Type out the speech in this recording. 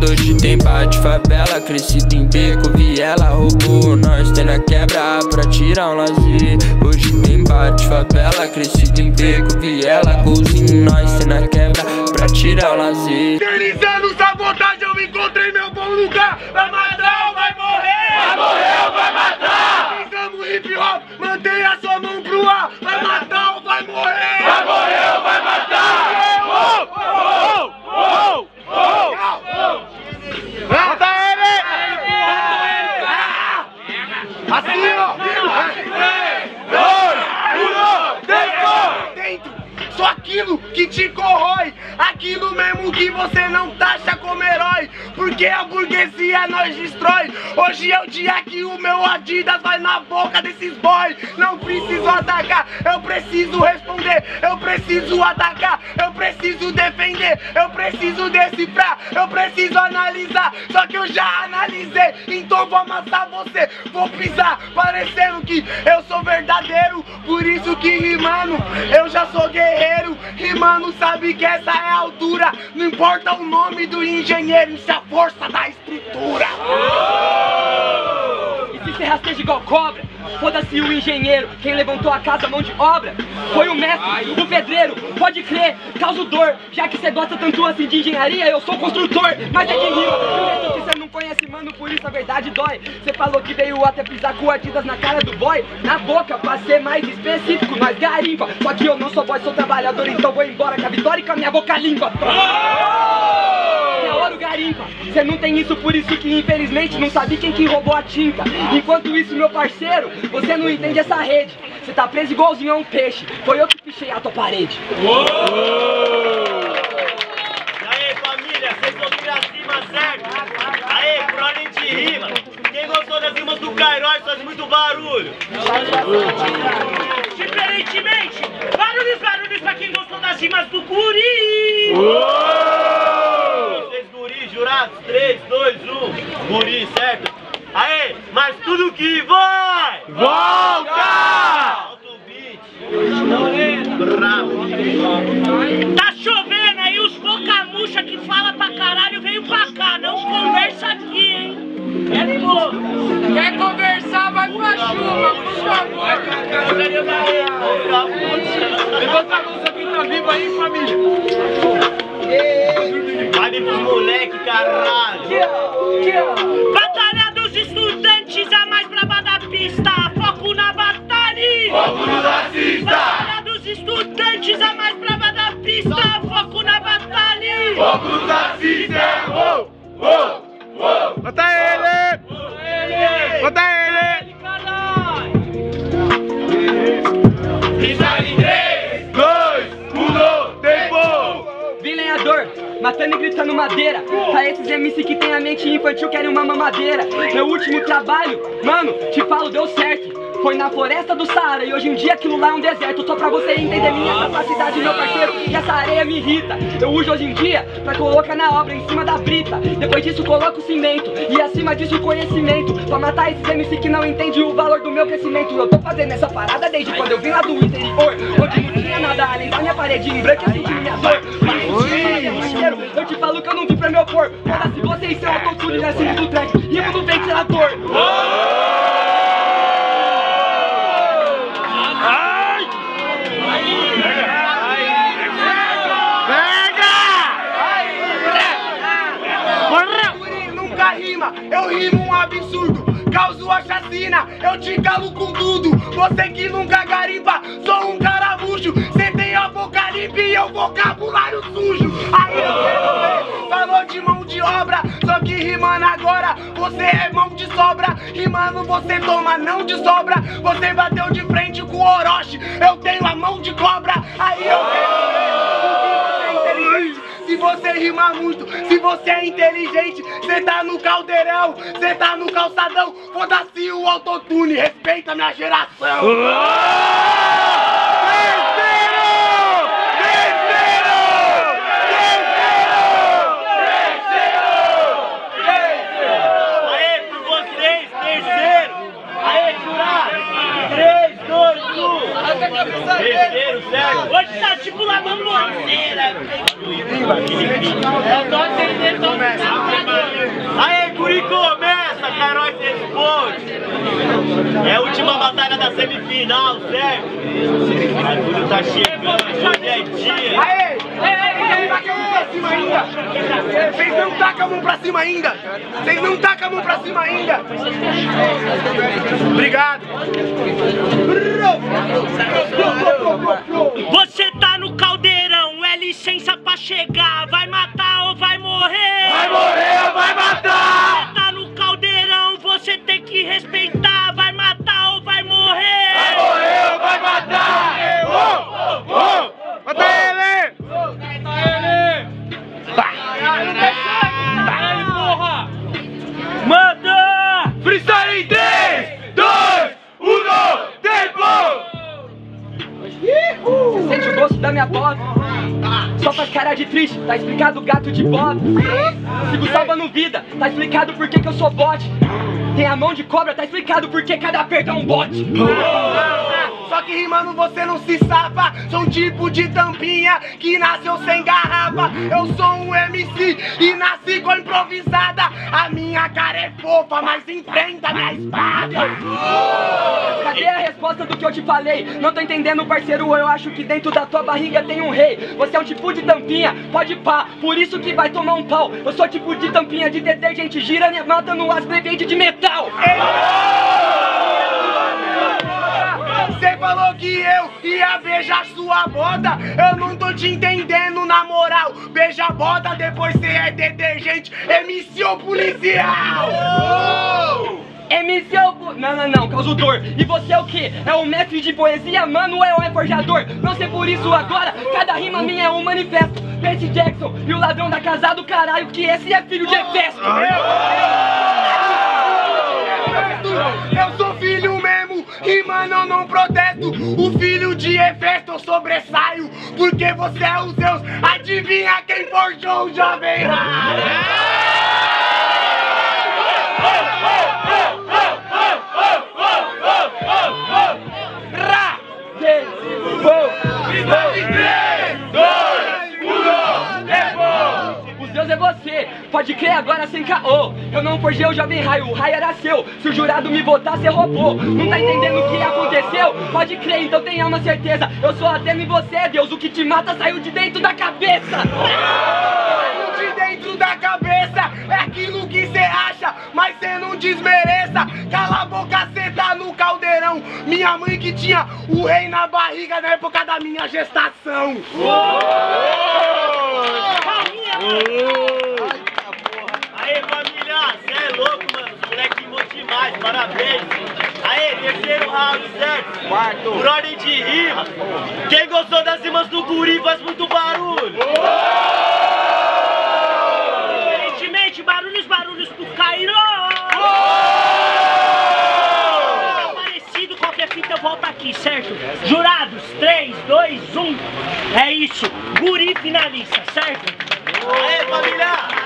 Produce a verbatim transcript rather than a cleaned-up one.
hoje tem bate favela, crescido em beco, viela, roubou nós, tem na quebra pra tirar um lazer. Hoje tem bate favela, crescido em beco, viela, golzinho nós, tem na quebra pra tirar um lazer. Eternizando sabotagem, eu encontrei meu bom lugar. Vai matar ou vai morrer? Vai morrer ou vai matar? Pisamos hip hop, mantenha sua mão pro ar. Vai matar ou vai morrer? Vai morrer ou vai matar? Oh, oh, oh, oh, oh. Mata ele! Assim, ó! Dentro! Só aquilo que te corrói, aquilo mesmo que você não taxa como herói, porque a burguesia nós destrói. Hoje é o dia que o meu Adidas vai na boca desses boys. Não preciso atacar, eu preciso responder. Eu preciso atacar, eu preciso defender. Eu preciso decifrar, eu preciso analisar. Só que eu já analisei, então vou amassar você. Vou pisar, parecendo que eu sou verdadeiro. Por isso que rimando, eu já sou guerreiro. Rimando sabe que essa é a altura. Não importa o nome do engenheiro, isso é a força da estrutura. E se você rasteja igual cobra, foda-se o engenheiro. Quem levantou a casa, mão de obra, foi o mestre, o pedreiro. Pode crer, causa dor. Já que você gosta tanto assim de engenharia, eu sou construtor. Mas é quem rima, por que você não conhece, mano, por isso a verdade dói. Você falou que veio até pisar com Adidas na cara do boy. Na boca, pra ser mais específico, nós garimpa. Só que eu não sou boy, sou trabalhador, então vou embora com a vitória e com a minha boca limpa. É ouro garimpa, você não tem isso, por isso que infelizmente não sabe quem que roubou a tinta. Enquanto isso, meu parceiro, você não entende essa rede. Você tá preso igualzinho a um peixe, foi eu que pichei a tua parede. Uou! E aí família, vocês ouviram as rimas certas? Aê, crônica de rima. Quem gostou das rimas do Kairos faz muito barulho. Diferentemente, barulhos, barulhos pra quem gostou das rimas do Guri. Uou! Vocês guri, jurados, três, dois, um, guri, certo? Aê, mas tudo que vai, Volta! Alto beat. Bravo. Tá chovendo aí, os boca murcha que fala pra caralho veio pra cá, não conversa aqui, hein? É pô. Quer conversar, vai pra chuva, por favor. Levanta a luz aqui, tá vivo aí, família. Vai vir pros moleque, caralho. Batalha dos estudantes, a mais braba da pista. Foco na batalha. Fogo no racista! Batalha dos estudantes, a mais braba da pista. Foco na batalha. Fogo no racista! Uou! Uou! Uou! Mata ele! Mata ele! Está em três, dois, um, tempo! Vem lenhador, matando e gritando madeira. Pra esses M C que tem a mente infantil, querem uma mamadeira. Meu último trabalho, mano, te falo, deu certo. Foi na floresta do Saara e hoje em dia aquilo lá é um deserto. Só pra você entender minha capacidade, meu parceiro, que essa areia me irrita. Eu uso hoje em dia pra colocar na obra em cima da brita. Depois disso coloco o cimento e acima disso o conhecimento. Pra matar esses M C que não entendem o valor do meu crescimento. Eu tô fazendo essa parada desde quando eu vim lá do interior, onde não tinha nada além da minha parede em branco e sentir minha dor. Parceiro, eu te falo que eu não vim pra me opor. Foda-se você e seu autotune na cima do track, rimo no ventilador. Eu rimo um absurdo, causo a chacina, eu te calo com tudo. Você que nunca garimpa, sou um caramujo. Cê tem a boca limpa e eu vocabulário sujo. Aí eu quero ver, falou de mão de obra, só que rimando agora, você é mão de sobra. Rimando você toma não de sobra. Você bateu de frente com o Orochi, eu tenho a mão de cobra. Aí eu quero ver, porque você é inteligente. Se você rima muito, se você é inteligente, cê tá no caldeirão, cê tá no calçadão. Foda-se o autotune, respeita a minha geração. Aê, por vocês, terceiro. Aê, jurado. três, dois, um. Terceiro, certo? Hoje tá tipo lavando bandeira. Eu tô entendendo. É a última batalha da semifinal, certo? O bagulho tá chegando, hoje é dia. Aê! Vocês não tacam a mão pra cima ainda! Vocês não tacam a mão pra cima ainda! Vocês não tacam a mão pra cima ainda! Obrigado! Você tá no caldeirão, é licença pra chegar. Vai matar ou vai morrer? Vai morrer ou vai matar? Você tá no caldeirão, você tem que respeitar. Vai matar ou vai morrer? Vai morrer ou vai matar? Oh, oh, oh. Mata ele! Manda! Freestyle em três, dois, um, tempo! Você sente o gosto da minha bota? Só faz cara de triste, tá explicado o gato de bota. Sigo salvando vida, tá explicado por que que eu sou bote. Tem a mão de cobra, tá explicado por que cada aperto é um bote. Só que rimando você não se safa. Sou um tipo de tampinha que nasceu sem garrafa. Eu sou um M C e nasci com improvisada. A minha cara é fofa, mas enfrenta minha espada. Cadê a resposta do que eu te falei? Não tô entendendo, parceiro, eu acho que dentro da tua barriga tem um rei. Você é um tipo de tampinha, pode pá, por isso que vai tomar um pau. Eu sou tipo de tampinha de detergente, gira minha mata no as brevende de metal. Você falou que eu ia beijar sua bota. Eu não tô te entendendo na moral. Beija a bota, depois cê é detergente. M C ou policial? M C é o... Não, não, não, causa dor. E você é o quê? É um mestre de poesia, mano, ou é forjador? Não sei por isso agora, cada rima minha é um manifesto. Percy Jackson e o ladrão da casa do caralho, que esse é filho de Hefesto. Eu sou filho mesmo e mano eu não protesto. O filho de Hefesto eu sobressaio, porque você é o Zeus. Adivinha quem forjou o Jovem É você, pode crer agora sem caô. Eu não forjei o Jovem Raio, o raio era seu. Se o jurado me botar, cê roubou. Não tá entendendo o que aconteceu? Pode crer, então tenha uma certeza. Eu sou Atena e você é Deus. O que te mata saiu de dentro da cabeça. Saiu de dentro da cabeça. É aquilo que cê acha, mas cê não desmereça. Cala a boca, cê tá no caldeirão. Minha mãe que tinha o rei na barriga na época da minha gestação. Aê, família, cê é louco, mano. Os moleque rimou demais, parabéns. Aê, terceiro round, certo? Quarto. Por ordem de rima. Quem gostou das rimas do Guri faz muito barulho. Diferentemente, barulhos, barulhos pro Cairo. Parecido, qualquer fita volta aqui, certo? Jurados, três, dois, um. É isso, Guri finaliza, certo? Aê, família!